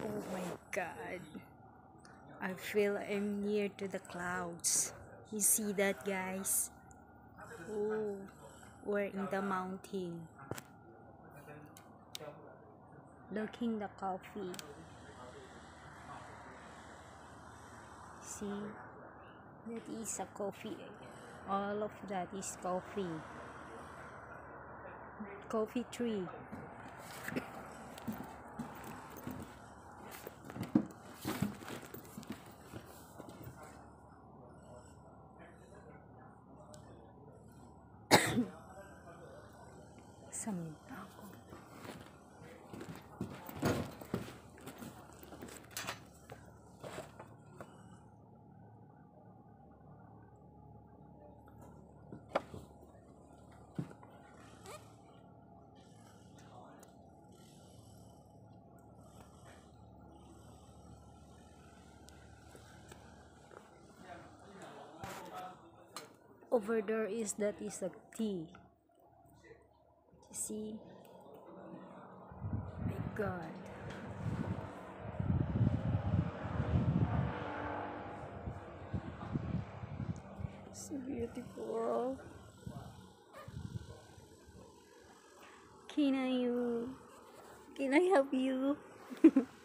Oh my god. I feel I'm near to the clouds. You see that, guys? Oh, we're in the mountain. Looking the coffee. See? That is a coffee. All of that is coffee. Coffee tree. Samid na ako. Over there is a tea. You see? My god. So beautiful. Can I help you?